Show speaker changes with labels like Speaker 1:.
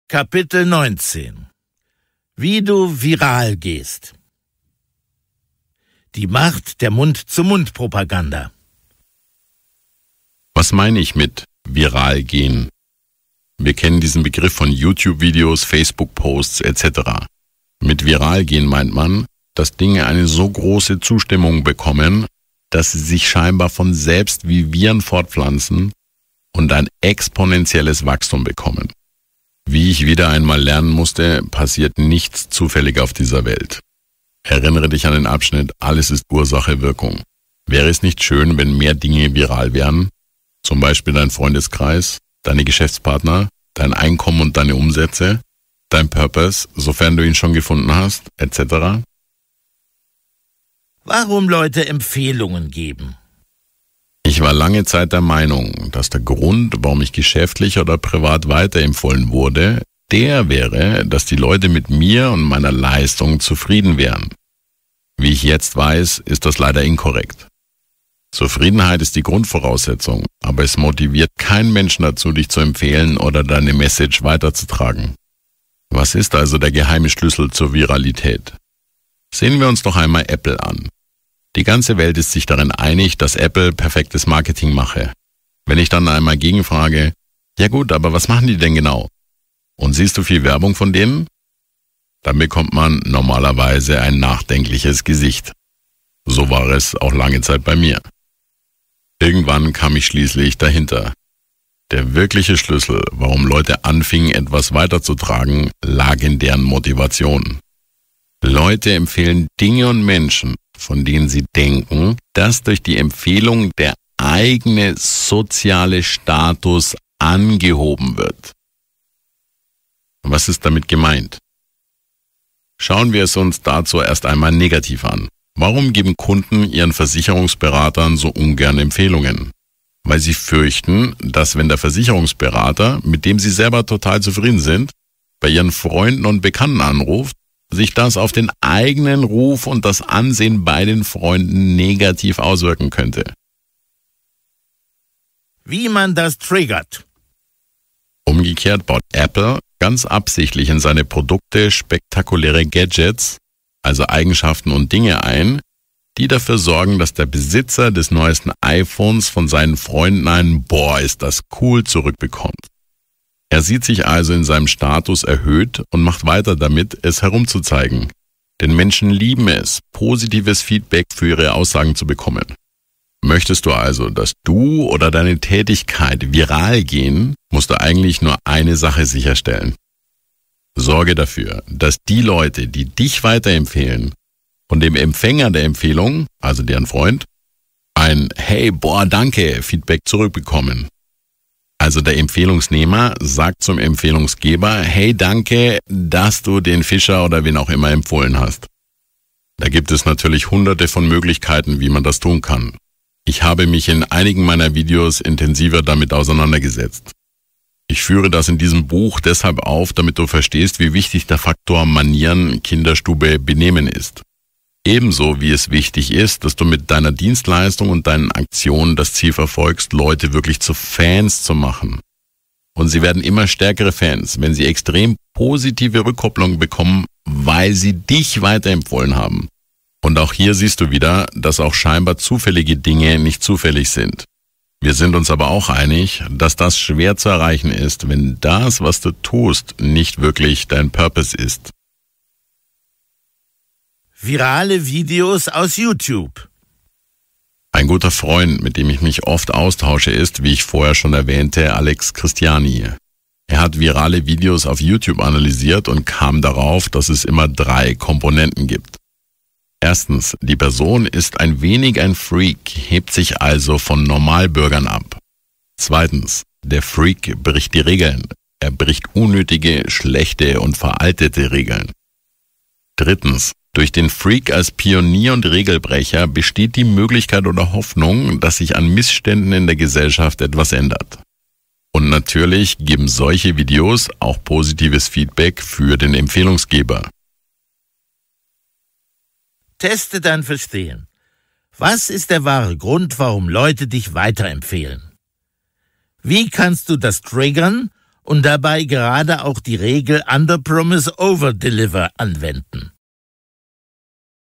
Speaker 1: Kapitel 19. Wie du viral gehst. Die Macht der Mund-zu-Mund-Propaganda.
Speaker 2: Was meine ich mit viral gehen? Wir kennen diesen Begriff von YouTube-Videos, Facebook-Posts etc. Mit viral gehen meint man, dass Dinge eine so große Zustimmung bekommen, dass sie sich scheinbar von selbst wie Viren fortpflanzen und ein exponentielles Wachstum bekommen. Wie ich wieder einmal lernen musste, passiert nichts zufällig auf dieser Welt. Erinnere dich an den Abschnitt, alles ist Ursache, Wirkung. Wäre es nicht schön, wenn mehr Dinge viral wären? Zum Beispiel dein Freundeskreis, deine Geschäftspartner, dein Einkommen und deine Umsätze, dein Purpose, sofern du ihn schon gefunden hast, etc.
Speaker 1: Warum Leute Empfehlungen geben?
Speaker 2: Ich war lange Zeit der Meinung, dass der Grund, warum ich geschäftlich oder privat weiterempfohlen wurde, der wäre, dass die Leute mit mir und meiner Leistung zufrieden wären. Wie ich jetzt weiß, ist das leider inkorrekt. Zufriedenheit ist die Grundvoraussetzung, aber es motiviert keinen Menschen dazu, dich zu empfehlen oder deine Message weiterzutragen. Was ist also der geheime Schlüssel zur Viralität? Sehen wir uns doch einmal Apple an. Die ganze Welt ist sich darin einig, dass Apple perfektes Marketing mache. Wenn ich dann einmal gegenfrage, ja gut, aber was machen die denn genau? Und siehst du viel Werbung von denen? Dann bekommt man normalerweise ein nachdenkliches Gesicht. So war es auch lange Zeit bei mir. Irgendwann kam ich schließlich dahinter. Der wirkliche Schlüssel, warum Leute anfingen, etwas weiterzutragen, lag in deren Motivation. Leute empfehlen Dinge und Menschen, von denen sie denken, dass durch die Empfehlung der eigene soziale Status angehoben wird. Was ist damit gemeint? Schauen wir es uns dazu erst einmal negativ an. Warum geben Kunden ihren Versicherungsberatern so ungern Empfehlungen? Weil sie fürchten, dass wenn der Versicherungsberater, mit dem sie selber total zufrieden sind, bei ihren Freunden und Bekannten anruft, sich das auf den eigenen Ruf und das Ansehen bei den Freunden negativ auswirken könnte.
Speaker 1: Wie man das triggert.
Speaker 2: Umgekehrt baut Apple ganz absichtlich in seine Produkte spektakuläre Gadgets, also Eigenschaften und Dinge ein, die dafür sorgen, dass der Besitzer des neuesten iPhones von seinen Freunden ein „Boah, ist das cool" zurückbekommt. Er sieht sich also in seinem Status erhöht und macht weiter damit, es herumzuzeigen. Denn Menschen lieben es, positives Feedback für ihre Aussagen zu bekommen. Möchtest du also, dass du oder deine Tätigkeit viral gehen, musst du eigentlich nur eine Sache sicherstellen. Sorge dafür, dass die Leute, die dich weiterempfehlen, von dem Empfänger der Empfehlung, also deren Freund, ein „Hey, boah, danke" Feedback zurückbekommen. Also der Empfehlungsnehmer sagt zum Empfehlungsgeber, hey, danke, dass du den Fischer oder wen auch immer empfohlen hast. Da gibt es natürlich hunderte von Möglichkeiten, wie man das tun kann. Ich habe mich in einigen meiner Videos intensiver damit auseinandergesetzt. Ich führe das in diesem Buch deshalb auf, damit du verstehst, wie wichtig der Faktor Manieren, Kinderstube, Benehmen ist. Ebenso wie es wichtig ist, dass du mit deiner Dienstleistung und deinen Aktionen das Ziel verfolgst, Leute wirklich zu Fans zu machen. Und sie werden immer stärkere Fans, wenn sie extrem positive Rückkopplung bekommen, weil sie dich weiterempfohlen haben. Und auch hier siehst du wieder, dass auch scheinbar zufällige Dinge nicht zufällig sind. Wir sind uns aber auch einig, dass das schwer zu erreichen ist, wenn das, was du tust, nicht wirklich dein Purpose ist.
Speaker 1: Virale Videos aus YouTube.
Speaker 2: Ein guter Freund, mit dem ich mich oft austausche, ist, wie ich vorher schon erwähnte, Alex Christiani. Er hat virale Videos auf YouTube analysiert und kam darauf, dass es immer 3 Komponenten gibt. Erstens, die Person ist ein wenig ein Freak, hebt sich also von Normalbürgern ab. Zweitens, der Freak bricht die Regeln. Er bricht unnötige, schlechte und veraltete Regeln. Drittens, durch den Freak als Pionier und Regelbrecher besteht die Möglichkeit oder Hoffnung, dass sich an Missständen in der Gesellschaft etwas ändert. Und natürlich geben solche Videos auch positives Feedback für den Empfehlungsgeber.
Speaker 1: Teste dein Verstehen. Was ist der wahre Grund, warum Leute dich weiterempfehlen? Wie kannst du das triggern und dabei gerade auch die Regel Under Promise Over Deliver anwenden.